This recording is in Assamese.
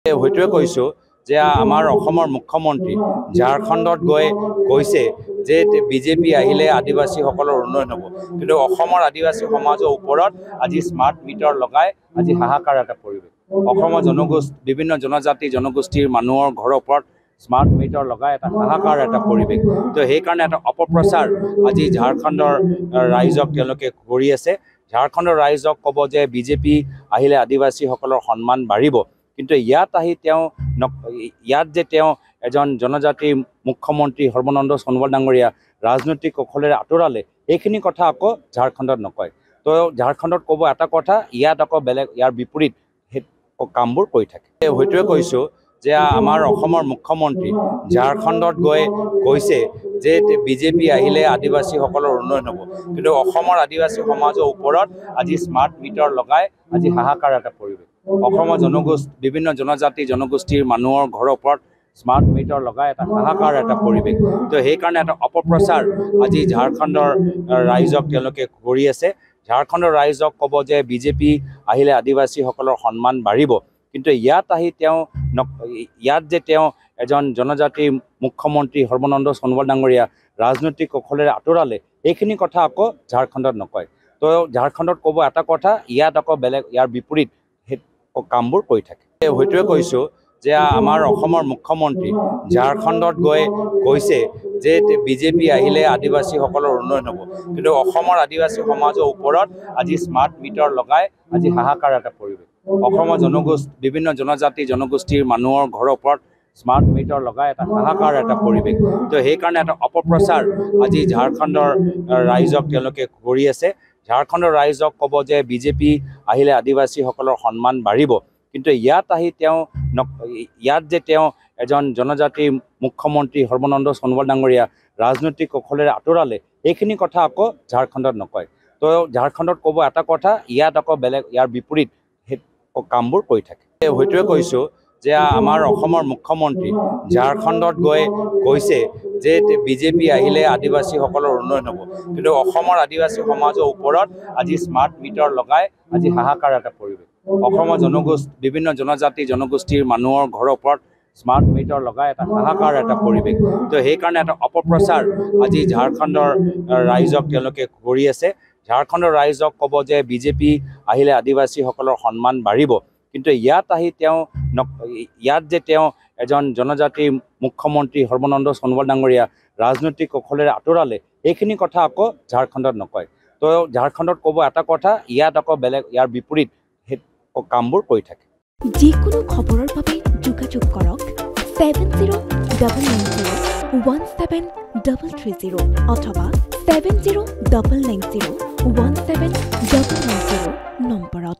হয়তোৱে কৈছো যে আমাৰ অসমৰ মুখ্যমন্ত্ৰী ঝাৰখণ্ডত কৈছে যে বিজেপি আহিলে আদিবাসীসকলৰ উন্নয়ন হ'ব, কিন্তু অসমৰ আদিবাসী সমাজৰ ওপৰত আজি স্মাৰ্ট মিটাৰ লগাই আজি হাহাকাৰ এটা পৰিৱেশ। অসমৰ বিভিন্ন জনজাতি জনগোষ্ঠীৰ মানুহৰ ঘৰৰ ওপৰত স্মাৰ্ট মিটাৰ লগাই এটা হাহাকাৰ এটা পৰিৱেশ। তো সেইকাৰণে এটা অপপ্ৰচাৰ আজি ঝাৰখণ্ডৰ ৰাইজক তেওঁলোকে কৰি আছে। ঝাৰখণ্ডৰ ৰাইজক ক'ব যে বিজেপি আহিলে আদিবাসীসকলৰ সন্মান বাঢ়িব, কিন্তু ইয়াত যে তেওঁ এজন জনজাতিৰ মুখ্যমন্ত্ৰী সৰ্বানন্দ সোণোৱাল ডাঙৰীয়া ৰাজনৈতিক কৌশলেৰে আঁতৰালে, এইখিনি কথা আকৌ ঝাৰখণ্ডত নকয়। তো ঝাৰখণ্ডত ক'ব এটা কথা, ইয়াত আকৌ বেলেগ ইয়াৰ বিপৰীত সেই কামবোৰ কৰি থাকে। হয়তোৱে কৈছোঁ যে আমাৰ অসমৰ মুখ্যমন্ত্ৰী ঝাৰখণ্ডত কৈছে যে বিজেপি আহিলে আদিবাসীসকলৰ উন্নয়ন হ'ব, কিন্তু অসমৰ আদিবাসী সমাজৰ ওপৰত আজি স্মাৰ্ট মিটাৰ লগাই আজি হাহাকাৰ এটা পৰিৱেশ। অসমৰ বিভিন্ন জনজাতি জনগোষ্ঠীৰ মানুহৰ ঘৰৰ ওপৰত স্মাৰ্ট মিটাৰ লগাই এটা হাহাকাৰ এটা পৰিৱেশ। তো সেইকাৰণে এটা অপপ্ৰচাৰ আজি ঝাৰখণ্ডৰ ৰাইজক তেওঁলোকে কৰি আছে। ঝাৰখণ্ডৰ ৰাইজক ক'ব যে বিজেপি আহিলে আদিবাসীসকলৰ সন্মান বাঢ়িব, কিন্তু ইয়াত যে তেওঁ এজন জনজাতিৰ মুখ্যমন্ত্ৰী সৰ্বানন্দ সোণোৱাল ডাঙৰীয়া ৰাজনৈতিক কৌশলেৰে আঁতৰালে, এইখিনি কথা আকৌ ঝাৰখণ্ডত নকয়। তো ঝাৰখণ্ডত ক'ব এটা কথা, ইয়াত আকৌ বেলেগ ইয়াৰ বিপৰীত সেই কামবোৰ কৰি থাকে। হয়তোৱে কৈছোঁ যে আমাৰ অসমৰ মুখ্যমন্ত্ৰী ঝাৰখণ্ডত কৈছে যে বিজেপি আহিলে আদিবাসীসকলৰ উন্নয়ন হ'ব, কিন্তু অসমৰ আদিবাসী সমাজৰ ওপৰত আজি স্মাৰ্ট মিটাৰ লগাই আজি হাহাকাৰ এটা পৰিৱেশ। অসমৰ বিভিন্ন জনজাতি জনগোষ্ঠীৰ মানুহৰ ঘৰৰ ওপৰত স্মাৰ্ট মিটাৰ লগাই এটা হাহাকাৰ এটা পৰিৱেশ। তো সেইকাৰণে এটা অপপ্ৰচাৰ আজি ঝাৰখণ্ডৰ ৰাইজক তেওঁলোকে কৰি আছে। ঝাৰখণ্ডৰ ৰাইজক ক'ব যে বিজেপি আহিলে আদিবাসীসকলৰ সন্মান বাঢ়িব, কিন্তু ইয়াত যে তেওঁ এজন জনজাতিৰ মুখ্যমন্ত্ৰী সৰ্বানন্দ সোণোৱাল ডাঙৰীয়া ৰাজনৈতিক কৌশলেৰে আঁতৰালে, এইখিনি কথা আকৌ ঝাৰখণ্ডত নকয়। তো ঝাৰখণ্ডত ক'ব এটা কথা, ইয়াত আকৌ বেলেগ ইয়াৰ বিপৰীত সেই কামবোৰ কৰি থাকে। হয়তোৱে কৈছোঁ যে আমাৰ অসমৰ মুখ্যমন্ত্ৰী ঝাৰখণ্ডত কৈছে যে বিজেপি আহিলে আদিবাসীসকলৰ উন্নয়ন হ'ব, কিন্তু অসমৰ আদিবাসী সমাজৰ ওপৰত আজি স্মাৰ্ট মিটাৰ লগাই আজি হাহাকাৰ এটা পৰিৱেশ। অসমৰ বিভিন্ন জনজাতি জনগোষ্ঠীৰ মানুহৰ ঘৰৰ ওপৰত স্মাৰ্ট মিটাৰ লগাই এটা হাহাকাৰ এটা পৰিৱেশ। তো সেইকাৰণে এটা অপপ্ৰচাৰ আজি ঝাৰখণ্ডৰ ৰাইজক তেওঁলোকে কৰি আছে। ঝাৰখণ্ডৰ ৰাইজক ক'ব যে বিজেপি আহিলে আদিবাসীসকলৰ সন্মান বাঢ়িব, কিন্তু ইয়াত যে তেওঁ এজন জনজাতিৰ মুখ্যমন্ত্ৰী সৰ্বানন্দ সোণোৱাল ডাঙৰীয়া ৰাজনৈতিক কৌশলেৰে আঁতৰালে, এইখিনি কথা আকৌ ঝাৰখণ্ডত নকয়। তো ঝাৰখণ্ডত ক'ব এটা কথা, ইয়াত আকৌ বেলেগ ইয়াৰ বিপৰীত সেই কামবোৰ কৰি থাকে। যিকোনো খবৰৰ বাবে যোগাযোগ কৰক 7099017330 অথবা 7099017390 নম্বৰত।